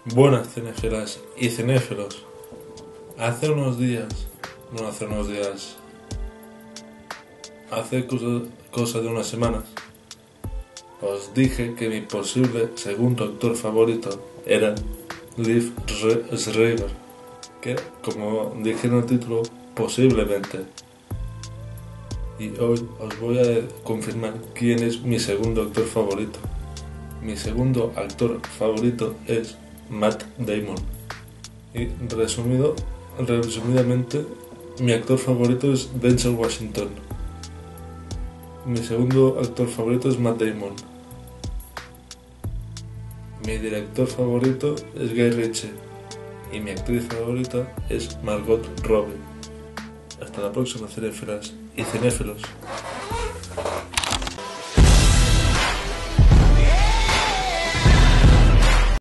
Buenas cinéfilas y cinéfilos. Hace cosa de unas semanas, os dije que mi posible segundo actor favorito era Liv Schreiber, que, como dije en el título, posiblemente. Y hoy os voy a confirmar quién es mi segundo actor favorito. Mi segundo actor favorito es Matt Damon. Y resumidamente, mi actor favorito es Denzel Washington. Mi segundo actor favorito es Matt Damon. Mi director favorito es Guy Ritchie. Y mi actriz favorita es Margot Robbie. Hasta la próxima, cinéfilas y cinéfilos.